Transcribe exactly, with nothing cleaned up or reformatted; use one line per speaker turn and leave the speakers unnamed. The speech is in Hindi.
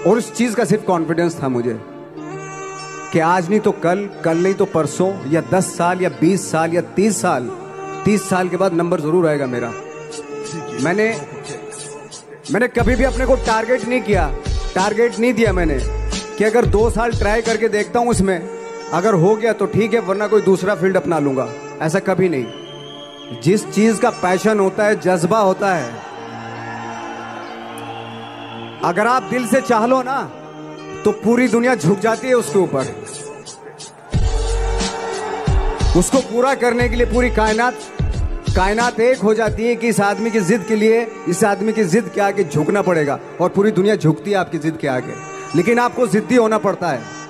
और उस चीज का सिर्फ कॉन्फिडेंस था मुझे कि आज नहीं तो कल, कल नहीं तो परसों, या दस साल या बीस साल या तीस साल, तीस साल के बाद नंबर जरूर आएगा मेरा। मैंने मैंने कभी भी अपने को टारगेट नहीं किया, टारगेट नहीं दिया मैंने कि अगर दो साल ट्राई करके देखता हूं उसमें, अगर हो गया तो ठीक है, वरना कोई दूसरा फील्ड अपना लूंगा। ऐसा कभी नहीं। जिस चीज का पैशन होता है, जज्बा होता है, अगर आप दिल से चाह लो ना तो पूरी दुनिया झुक जाती है उसके ऊपर। उसको पूरा करने के लिए पूरी कायनात कायनात एक हो जाती है कि इस आदमी की जिद के लिए, इस आदमी की जिद के आगे झुकना पड़ेगा, और पूरी दुनिया झुकती है आपकी जिद के आगे। लेकिन आपको जिद्दी होना पड़ता है।